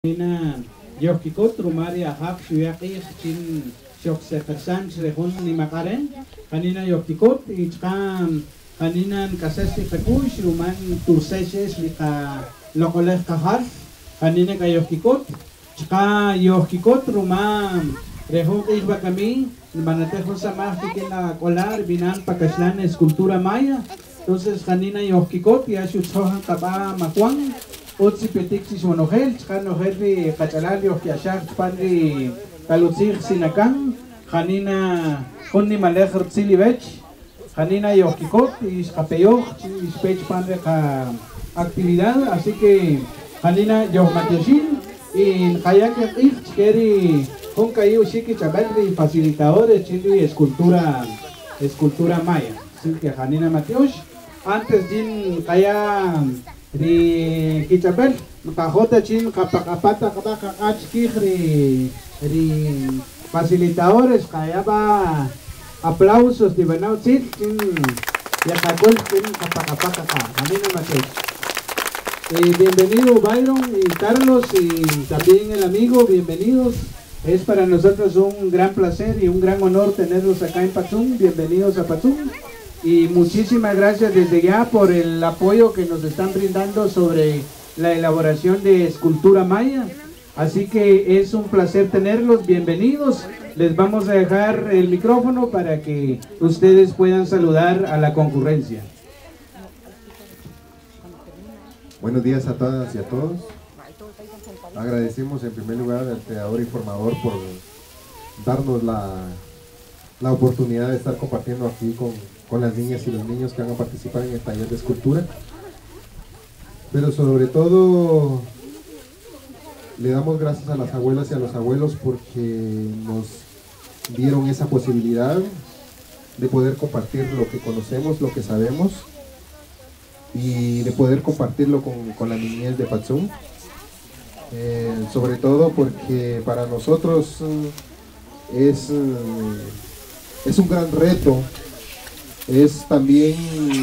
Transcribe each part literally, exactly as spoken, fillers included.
Ina yohkikot rumari ahak suyaki chin shok sefersan srehun ni makaren kanina yohkikot ichkam kanina kasesti pekush ruman turseses lika lokoleh kahar kanina ka yohkikot chka yohkikot rumam rehun ichba kami manatejo samah kikina kolar binan pakashlan escultura maya. Entonces kanina yohkikot ya shutsohan kaba makwang Otsi petixis monogel, chan ojerri cachalali ojiashar panri kalutzig sinakan, janina konni malejer tzilibech, janina yohkikot, iskapeyoch, ispech panre ka actividad, así que janina yohmatioshin, y kayak ich keri con cayo shiki chaberri facilitadores chili escultura escultura maya, así que janina matiosh, antes din kaya di kichabel makahota chin kapakapata kapakakach kihri ri facilitadores kaya ba aplausos di banao chin chin yakakol chin kapakapata ka amina matech. Eh, bienvenido Byron y Carlos y también el amigo, bienvenidos. Es para nosotros un gran placer y un gran honor tenerlos acá en Patzum. Bienvenidos a Patzum. Y muchísimas gracias desde ya por el apoyo que nos están brindando sobre la elaboración de escultura maya. Así que es un placer tenerlos, bienvenidos. Les vamos a dejar el micrófono para que ustedes puedan saludar a la concurrencia. Buenos días a todas y a todos. Agradecemos en primer lugar al creador y formador por darnos la, la oportunidad de estar compartiendo aquí con con las niñas y los niños que van a participar en el taller de escultura, pero sobre todo le damos gracias a las abuelas y a los abuelos porque nos dieron esa posibilidad de poder compartir lo que conocemos, lo que sabemos y de poder compartirlo con, con la niñez de Patzum, eh, sobre todo porque para nosotros eh, es, eh, es un gran reto. Es también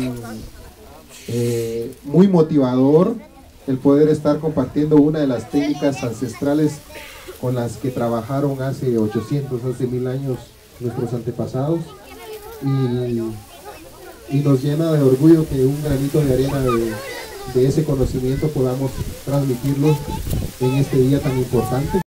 eh, muy motivador el poder estar compartiendo una de las técnicas ancestrales con las que trabajaron hace ochocientos, hace mil años nuestros antepasados, y, y nos llena de orgullo que un granito de arena de, de ese conocimiento podamos transmitirlo en este día tan importante.